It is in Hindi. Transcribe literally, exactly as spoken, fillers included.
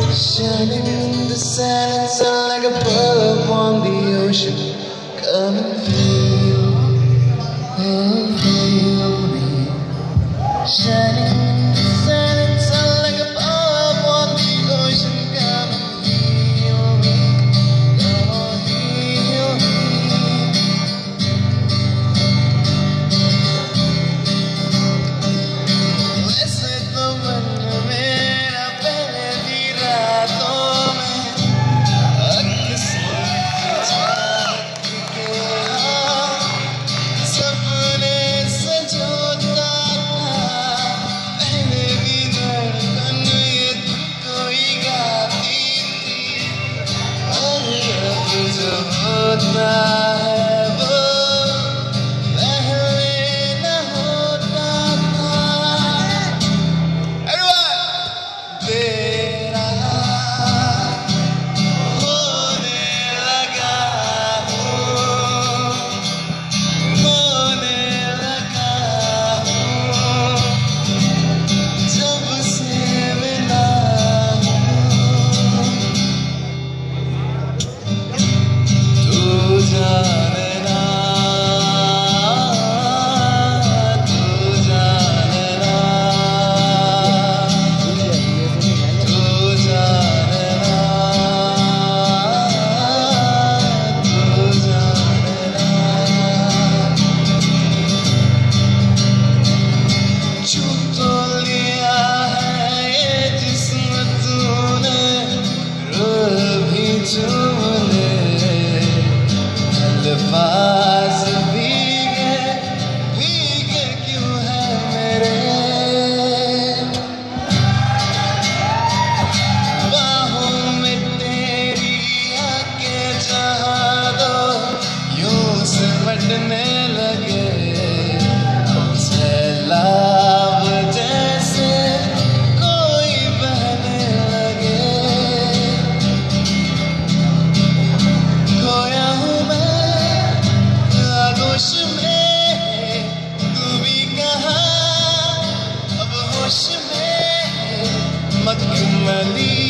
Shining in the silence like a bulb on the ocean. Come and feel me, oh, feel me. Shining in the silence like a bulb on the ocean. Come and feel me, oh, feel me. Wैसे तो मन मेरा पहले भी रातों में अक्सर जाग के सपने सजोता था। पहले भी धड़कन ये कोई गाती थी, और अब जो होता है वो पहले न होता था। तेरा होने लगा हूँ, होने लगा हूँ, जब से मिला हूँ। तू जाने ना, तू जाने ना, तू जाने ना, तू जाने ना। चुप तो लिया है ये जिस्म तूने, रूह भी चूम ले, अल्फाज भीगे भीगे क्यों है मेरे। बाहों में तेरी आके जहाँ दो यूं सिमटने लगे, सैलाब जैसे कोई बहने लगे। खोया हूँ मैं आगोश में, तू भी कहाँ अब होश में। मखमली